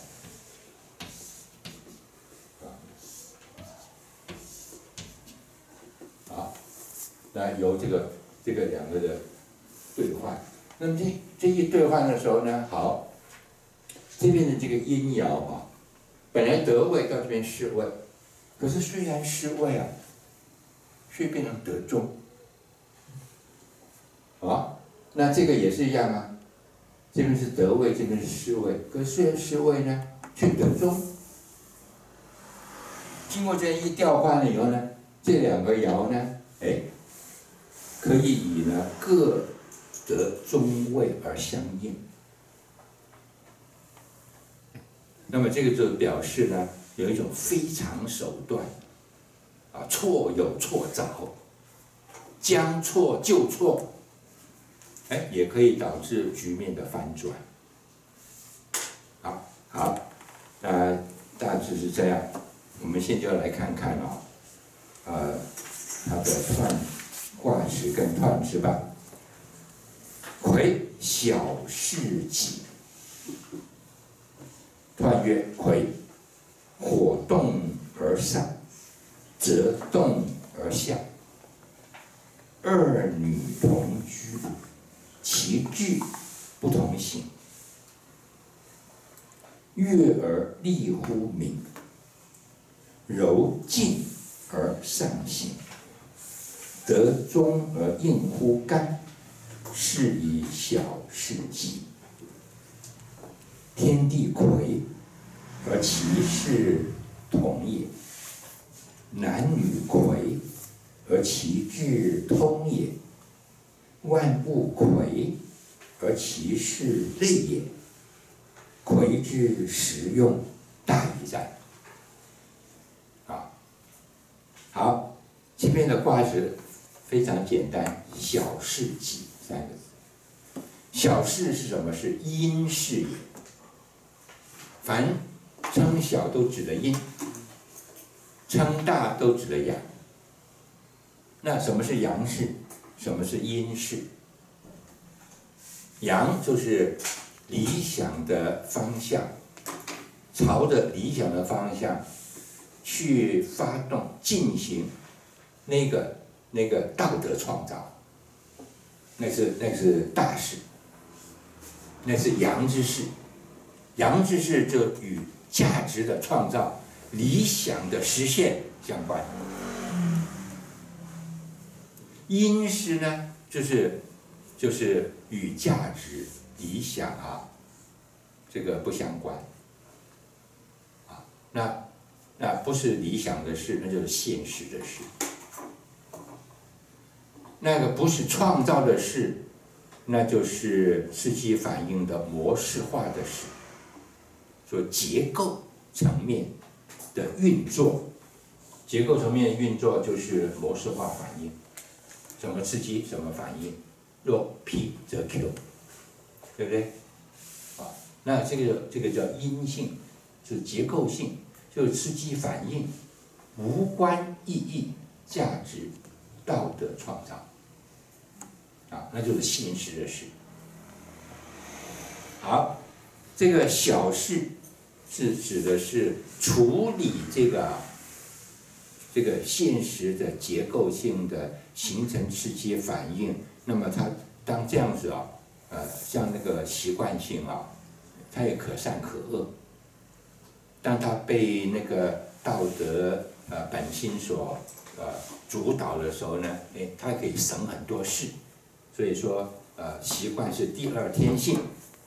那由这个这个两个的兑换，那么这这一兑换的时候呢，好，这边的这个阴爻啊，本来得位到这边失位，可是虽然失位啊，却变成得中，啊，那这个也是一样啊，这边是得位，这边是失位，可是虽然失位呢，却得中。经过这样一调换了以后呢，这两个爻呢，哎。可以以呢各得中位而相应，那么这个就表示呢有一种非常手段，啊错有错着，将错就错，哎也可以导致局面的反转。好，好，那大致是这样，我们现在就来看看啊，呃它的算。卦辞跟彖辞吧。葵小事己，彖曰：葵，火动而上，则动而下。二女同居，其志不同行。悦而利乎民，柔静而上行。得中而应乎干，是以小事己。天地葵，而其事同也；男女葵，而其志通也。万物葵，而其事类也。葵之实用，大矣哉！啊，好，这边的卦辞。非常简单，小事己三个字。小事是什么？是阴事也。凡称小都指的阴，称大都指的阳。那什么是阳事？什么是阴事？ 阳就是理想的方向，朝着理想的方向去发动进行那个那个道德创造，那是那是大事，那是阳之事。阳之事就与价值的创造、理想的实现相关。阴事呢，就是就是与价值、理想啊，这个不相关。啊，那那不是理想的事，那就是现实的事。那个不是创造的事，那就是刺激反应的模式化的事。说结构层面的运作，结构层面运作就是模式化反应，什么刺激什么反应，若 P 则 Q， 对不对？啊，那这个这个叫因性，就是结构性，就是刺激反应，无关意义、价值、道德创造，啊，那就是现实的事。好。这个小事是指的是处理这个这个现实的结构性的形成刺激反应，那么它当这样子啊，呃，像那个习惯性啊，它也可善可恶。当它被那个道德呃本心所呃主导的时候呢，哎，它可以省很多事。所以说，呃，习惯是第二天性。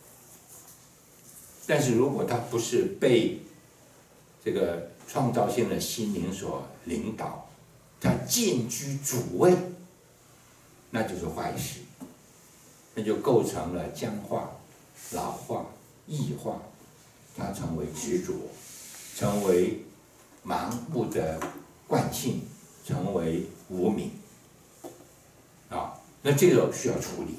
但是如果它不是被这个创造性的心灵所领导，它渐居主位，那就是坏事，那就构成了僵化、老化、异化，它成为执着，成为盲目的惯性，成为无明，啊，那这个需要处理。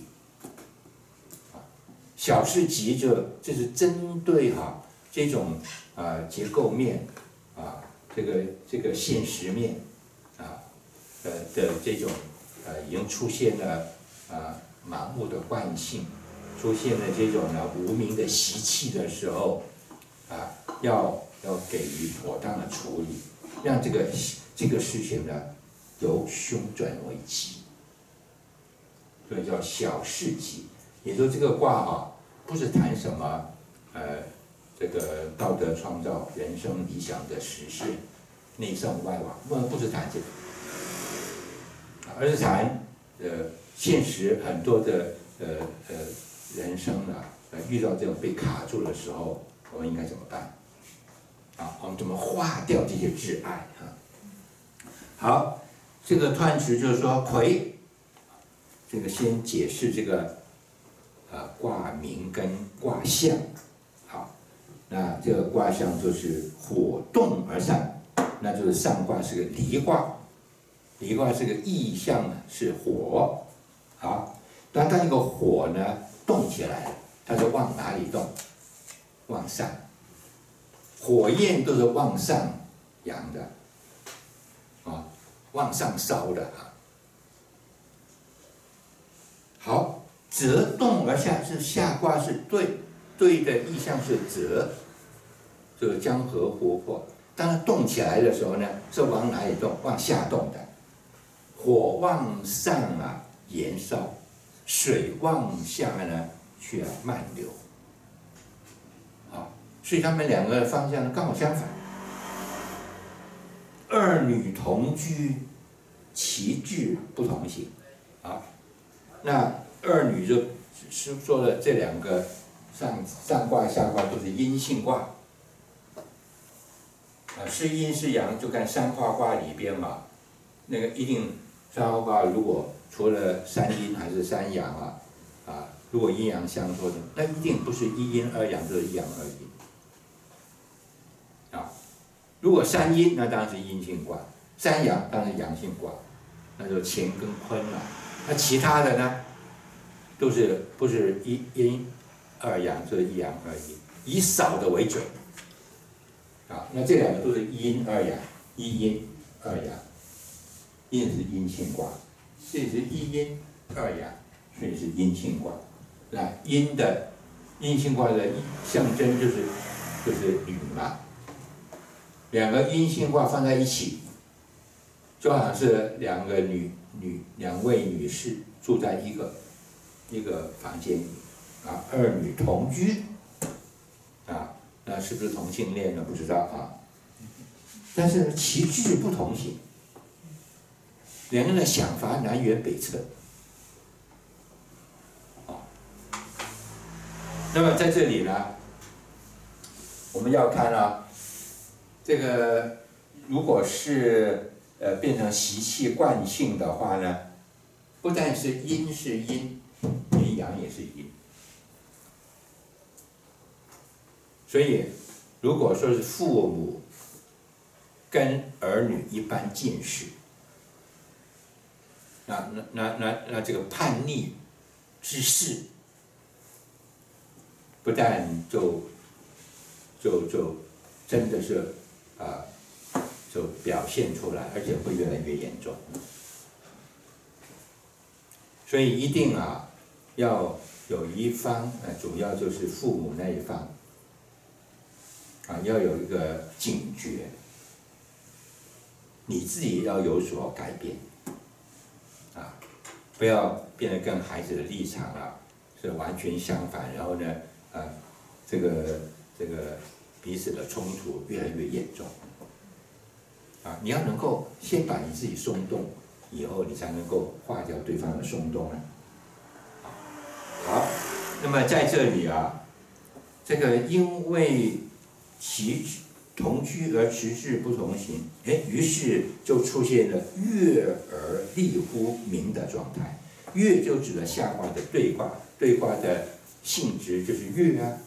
小事集就这是针对哈、啊、这种啊结构面啊这个这个现实面啊呃的这种呃已经出现了啊盲目的惯性，出现了这种呢无明的习气的时候啊要要给予妥当的处理，让这个这个事情呢由凶转为吉，所以叫小事集。也就这个卦哈、啊，不是谈什么呃这个道德创造、人生理想的实现、内圣外王，不不是谈这个，而是谈呃现实很多的呃呃人生啊，呃遇到这种被卡住的时候，我们应该怎么办？啊，我们怎么化掉这些挚爱啊？好，这个彖辞就是说癸，这个先解释这个。啊，卦名跟卦象，好，那这个卦象就是火动而上，那就是上卦是个离卦，离卦是个意象是火，好，当它这个火呢动起来了，它是往哪里动？往上，火焰都是往上扬的，啊，往上烧的啊，好。折动而下是下卦是对，对的意象是折，这个江河湖泊。当它动起来的时候呢，是往哪里动？往下动的。火往上啊延烧，水往下呢去啊慢流。啊，所以他们两个方向呢刚好相反。二女同居，其志不同行。啊，那。二女就是说了，这两个上上卦下卦都是阴性卦，啊是阴是阳就看三化卦里边嘛，那个一定三化卦如果除了三阴还是三阳啊，啊如果阴阳相错的，那一定不是一阴二阳就是一阳二阴，啊如果三阴那当然是阴性卦，三阳当然是阳性卦，那就乾跟坤了，那其他的呢？都是不是一阴二阳，就是一阳二阴，以少的为准。啊，那这两个都是一阴二阳，一阴二阳，阴是阴性卦，这是一阴二阳，所以是阴性卦。 那阴的阴性卦的象征就是就是女嘛，两个阴性卦放在一起，就好像是两个女女两位女士住在一个一个房间里啊，二女同居啊，那是不是同性恋呢？不知道啊。但是其志不同行，两个人的想法南辕北辙。啊，那么在这里呢，我们要看啊，这个如果是呃变成习气惯性的话呢，不但是阴是阴，连阳也是阴。所以，如果说是父母跟儿女一般见识，那那那那那这个叛逆之事，不但就就就真的是啊、呃，就表现出来，而且会越来越严重。所以一定啊，要有一方，呃，主要就是父母那一方，啊，要有一个警觉。你自己要有所改变，啊，不要变得跟孩子的立场啊是完全相反，然后呢，啊，这个这个彼此的冲突越来越严重，啊，你要能够先把你自己松动，以后你才能够化掉对方的松动啊。好，那么在这里啊，这个因为其同居而持志不同行，哎，于是就出现了月而立乎明的状态。月就指的下卦的兑卦，兑卦的性质就是月啊。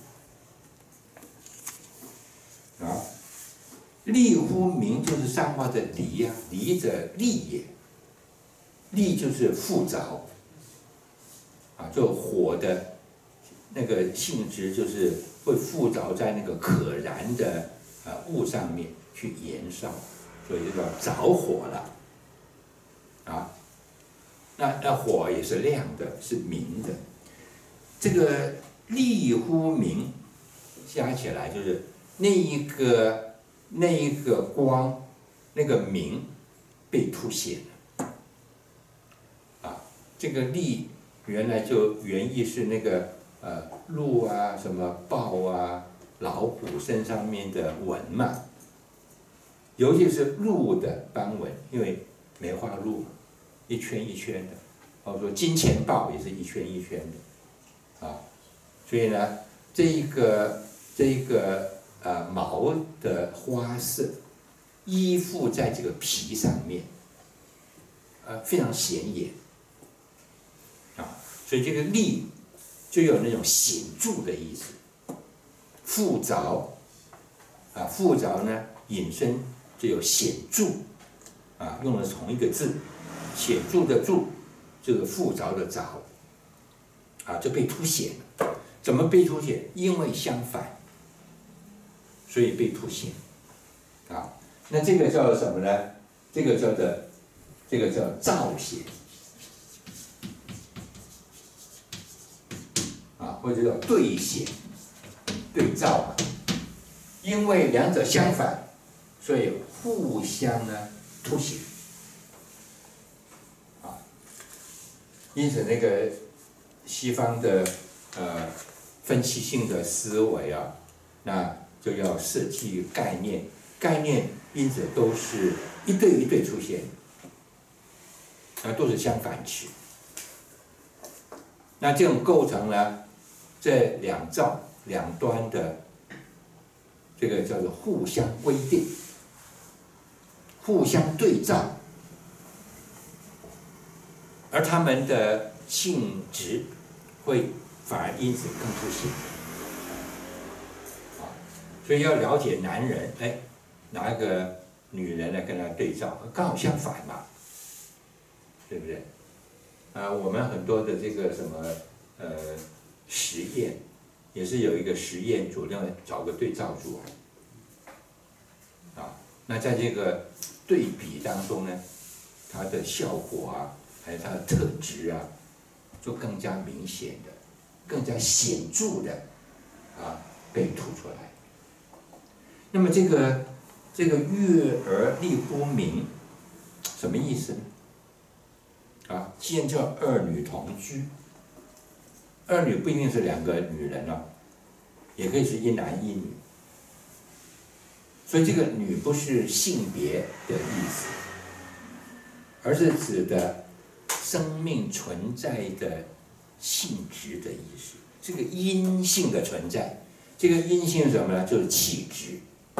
啊，立乎明就是上卦的离呀、啊，离者利也。利就是附着，啊，就火的那个性质就是会附着在那个可燃的。啊，物上面去燃烧，所以就叫着火了，啊，那那火也是亮的，是明的。这个立乎明，加起来就是那一个那一个光，那个明被凸显了，啊，这个立原来就原意是那个呃鹿啊，什么豹啊。老虎身上面的纹嘛，尤其是鹿的斑纹，因为梅花鹿一圈一圈的，或者说金钱豹也是一圈一圈的，啊，所以呢，这一个这一个呃毛的花色依附在这个皮上面，呃非常显眼，啊，所以这个立就有那种显著的意思。附着，啊，附着呢，引申就有显著，啊，用的是同一个字，显著的著，这个附着的着，啊，就被凸显了。怎么被凸显？因为相反，所以被凸显，啊，那这个叫什么呢？这个叫做，这个叫照显，啊，或者叫对显。对照嘛，因为两者相反，所以互相呢凸显，啊，因此那个西方的呃分析性的思维啊，那就要设计概念，概念因此都是一对一对出现，那都是相反词，那这种构成呢，这两照。两端的这个叫做互相规定、互相对照，而他们的性质会反而因此更凸显。啊，所以要了解男人，哎，拿一个女人来跟他对照，刚好相反嘛，对不对？啊，我们很多的这个什么呃实验。也是有一个实验主要找个对照组，啊，那在这个对比当中呢，它的效果啊，还有它的特质啊，就更加明显的。 更加显著的啊被吐出来。那么这个这个悦而立乎明，什么意思呢？啊，既然叫二女同居，二女不一定是两个女人哦，也可以是一男一女。所以这个女不是性别的意思，而是指的生命存在的性质的意思。这个阴性的存在，这个阴性是什么呢？就是气质。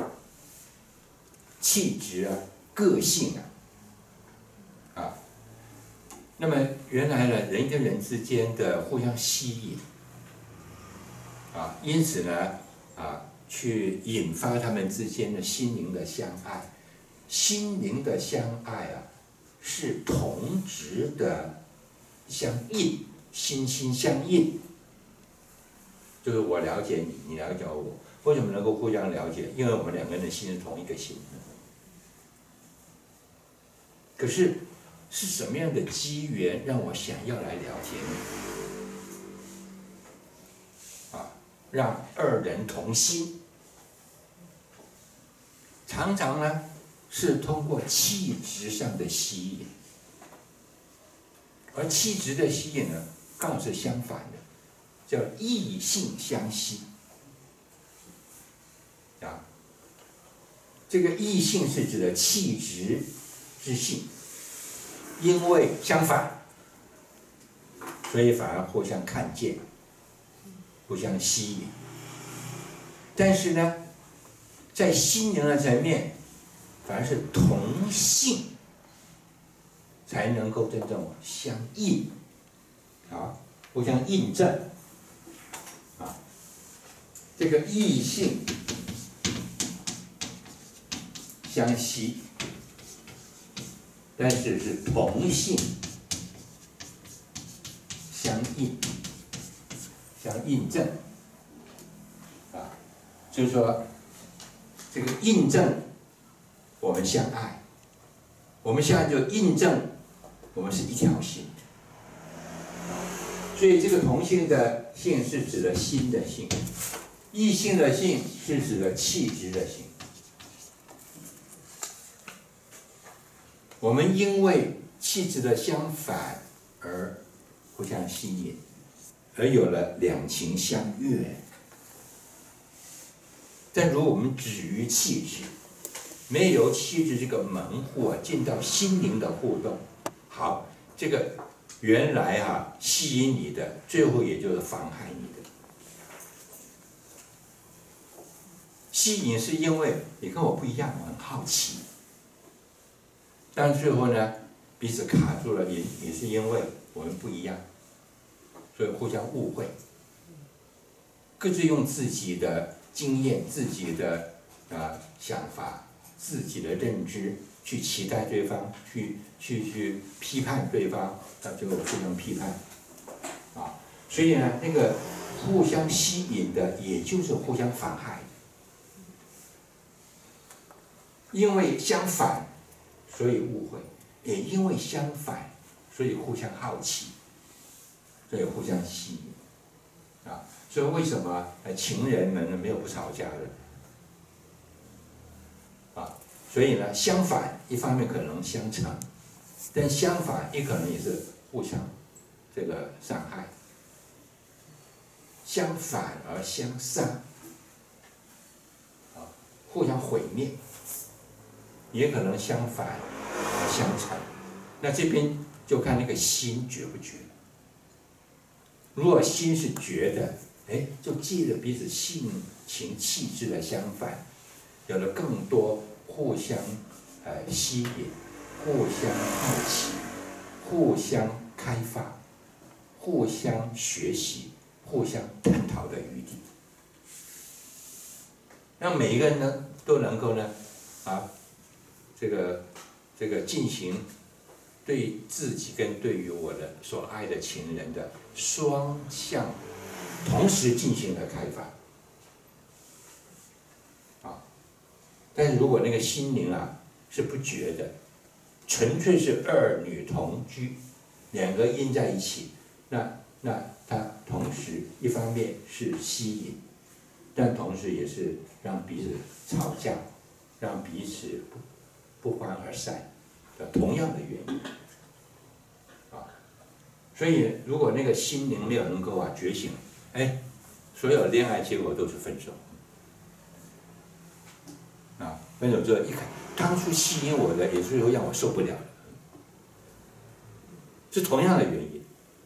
气质啊，个性啊，啊，那么原来呢，人跟人之间的互相吸引，啊，因此呢，啊，去引发他们之间的心灵的相爱，心灵的相爱啊，是同质的相应，心心相印，就是我了解你，你了解我，为什么能够互相了解？因为我们两个人的心是同一个心。可是是什么样的机缘让我想要来了解你？啊，让二人同心，常常呢是通过气质上的吸引，而气质的吸引呢，刚好是相反的，叫异性相吸。啊，这个异性是指的气质之性，因为相反，所以反而互相看见，互相吸引。但是呢，在心灵的层面，反而是同性才能够真正相应，啊，互相印证，啊，这个异性相吸。但是是同性相应、相印证，啊，就是说，这个印证我们相爱，我们相爱就印证我们是一条心。所以这个同性的性是指的心的性，异性的性是指的气质的性。我们因为气质的相反而互相吸引，而有了两情相悦。但如果我们止于气质，没有气质这个门户啊，进到心灵的互动，好，这个原来啊吸引你的，最后也就是妨害你的。吸引是因为你跟我不一样，我很好奇。但最后呢，彼此卡住了，也也是因为我们不一样，所以互相误会，各自用自己的经验、自己的啊想法、自己的认知去期待对方，去去去批判对方，那就互相批判，啊，所以呢，那个互相吸引的，也就是互相妨害，因为相反。所以误会，也因为相反，所以互相好奇，所以互相吸引，啊，所以为什么呃情人们呢没有不吵架的？啊，所以呢，相反一方面可能相成，但相反也可能也是互相这个伤害，相反而相伤，啊，互相毁灭。也可能相反而相成，那这边就看那个心觉不觉。如果心是觉的，哎，就借着彼此性情气质的相反，有了更多互相呃吸引、互相好奇、互相开发、互相学习、互相探讨的余地，让每一个人呢都能够呢啊。这个这个进行对自己跟对于我的所爱的情人的双向同时进行的开发，啊，但是如果那个心灵啊是不觉的，纯粹是二女同居，两个阴在一起，那那它同时一方面是吸引，但同时也是让彼此吵架，让彼此不不欢而散的同样的原因。啊，所以如果那个心灵力能够啊觉醒，哎，所有恋爱结果都是分手。啊，分手之后一看，当初吸引我的，也最后让我受不了了，是同样的原因。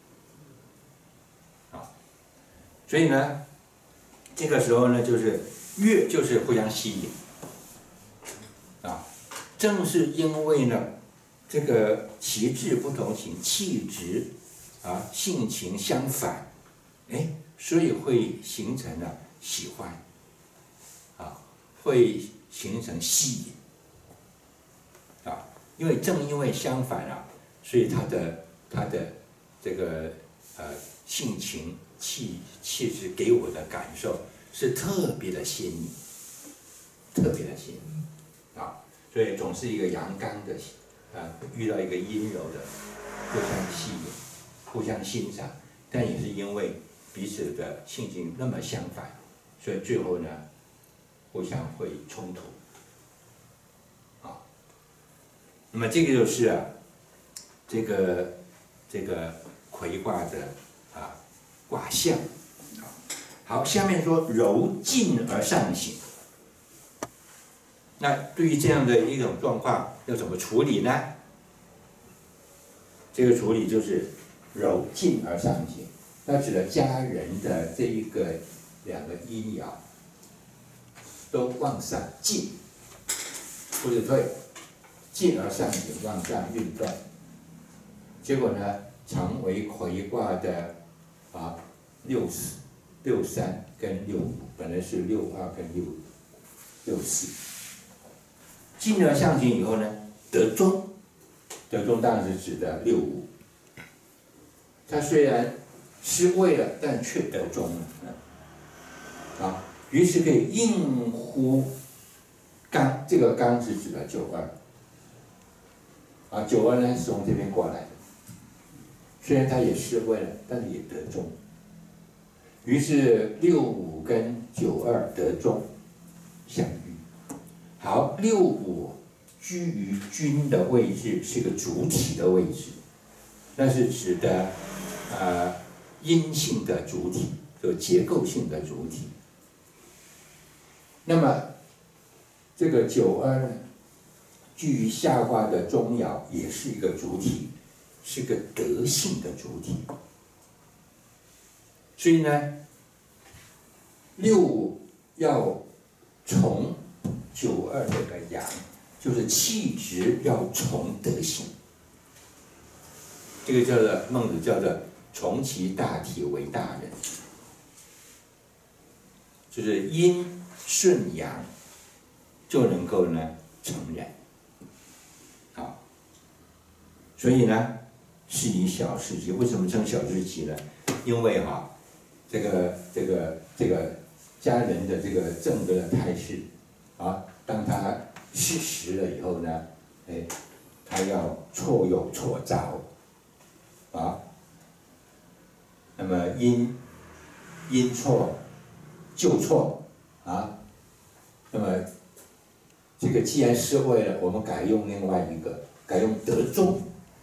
啊，所以呢，这个时候呢，就是越就是互相吸引。啊，正是因为呢，这个其志不同情，气质啊性情相反，哎，所以会形成了喜欢，啊，会形成吸引，啊，因为正因为相反啊，所以他的他的这个呃性情气气质给我的感受是特别的鲜明，特别的鲜明。啊，所以总是一个阳刚的，啊，遇到一个阴柔的，互相吸引，互相欣赏，但也是因为彼此的性情那么相反，所以最后呢，互相会冲突。啊，那么这个就是啊，这个这个葵卦的啊卦象。好，下面说柔进而上行。那对于这样的一种状况，要怎么处理呢？这个处理就是柔进而上行，那指的家人的这一个两个阴爻都往上进，或者退，进而上行，往上运动。结果呢，常为葵卦的啊六四、六三跟六五，本来是六二跟六六四。进而上行以后呢，得中，得中当然是指的六五。它虽然失位了，但却得中了，啊，于是可以应乎刚，这个刚是指的九二，啊，九二呢是从这边过来的，虽然它也失位了，但是也得中。于是六五跟九二得中，相遇。好，六五居于君的位置，是个主体的位置，那是指的呃阴性的主体，就结构性的主体。那么这个九二呢，居于下卦的中爻，也是一个主体，是个德性的主体。所以呢，六五要从九二这个阳，就是气质要从德性，这个叫做孟子叫做从其大体为大人，就是阴顺阳就能够呢成人。好，所以呢是以小事急。为什么称小事急呢？因为哈、啊，这个这个这个家人的这个正德的态势。啊，当他失时了以后呢，哎，他要错有错招，啊，那么因因错就错啊，那么这个既然失位了，我们改用另外一个，改用得中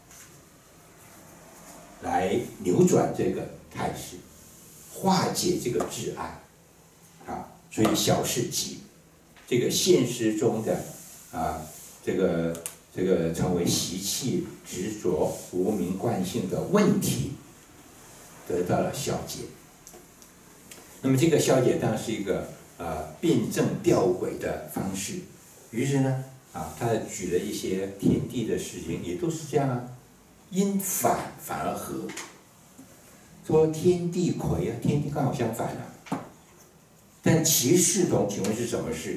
来扭转这个态势，化解这个挚爱，啊，所以小事急。这个现实中的啊，这个这个成为习气、执着、无明惯性的问题，得到了消解。那么这个消解当然是一个呃辩证吊诡的方式。于是呢，啊，他举了一些天地的事情，也都是这样啊，因反反而合。说天地癸啊，天地刚好相反啊。但其事同，请问是什么事？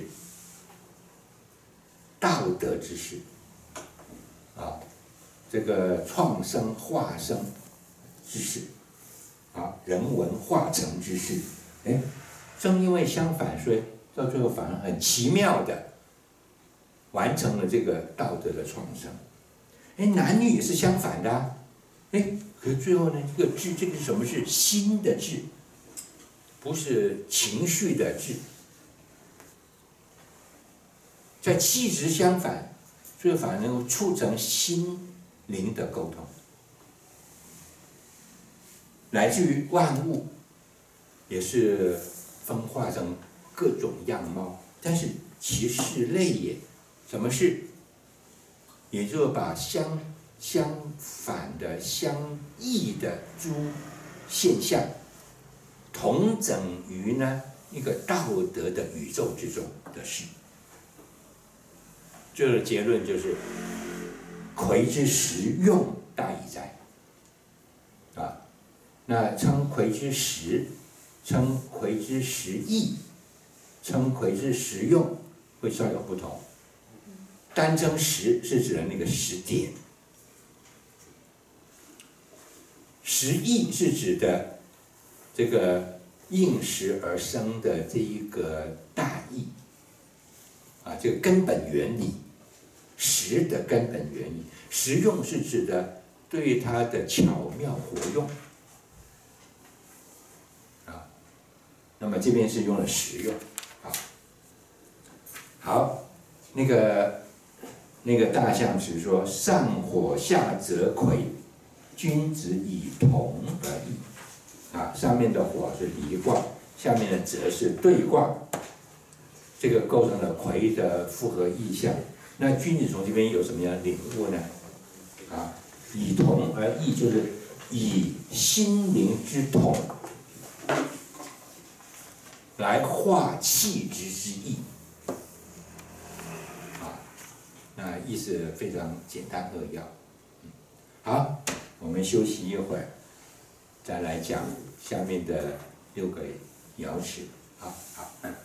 道德之事，啊，这个创生化生之事，啊，人文化成之事，哎，正因为相反，所以到最后反而很奇妙的完成了这个道德的创生。哎，男女也是相反的、啊，哎， 可是最后呢，这个智，这个什么是心的智，不是情绪的智。在气质相反，所以反而能够促成心灵的沟通，乃至于万物也是分化成各种样貌，但是其事类也。什么事？也就是把相相反的、相异的诸现象，同整于呢一个道德的宇宙之中的事。这个结论就是：魁之实用大矣哉！啊，那称魁之实，称魁之实义，称魁之实用，会稍有不同。单称实是指的那个实点，实义是指的这个应时而生的这一个大义啊，这个根本原理，实的根本原理。实用是指的对它的巧妙活用啊，那么这边是用了实用啊。好，那个。那个大象是说：上火下则魁，君子以同而异。啊，上面的火是离卦，下面的泽是兑卦，这个构成了魁的复合意象。那君子从这边有什么样的领悟呢？啊，以同而异，就是以心灵之同来化气之之意。那意思非常简单扼要。好，我们休息一会儿，再来讲下面的六个爻辞。好好。